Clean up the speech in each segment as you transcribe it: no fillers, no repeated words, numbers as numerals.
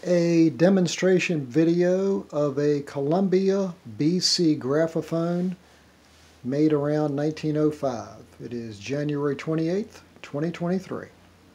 a demonstration video of a Columbia BC Graphophone made around 1905. It is January 28th, 2023.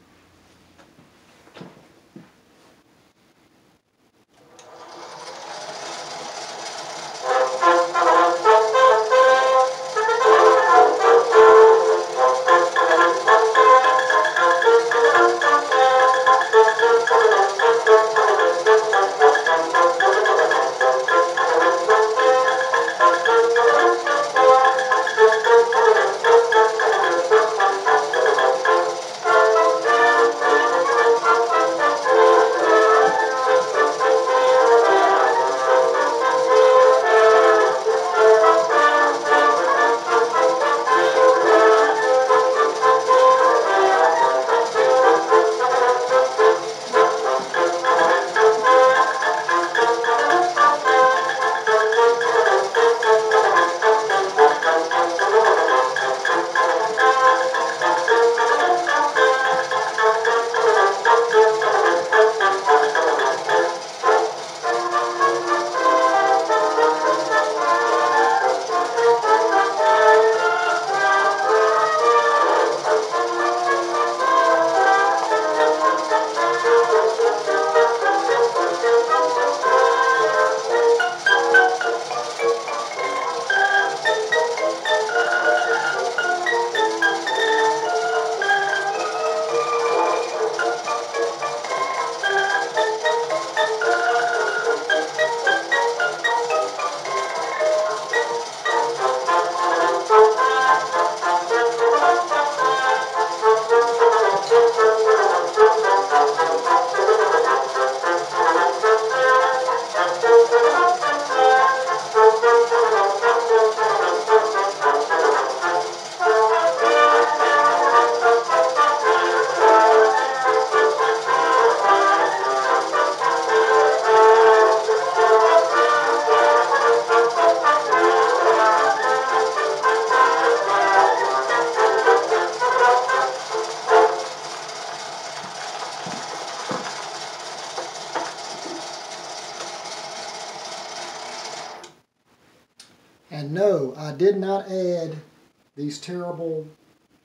And no, I did not add these terrible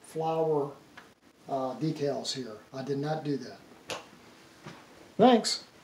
flower decals here. I did not do that. Thanks.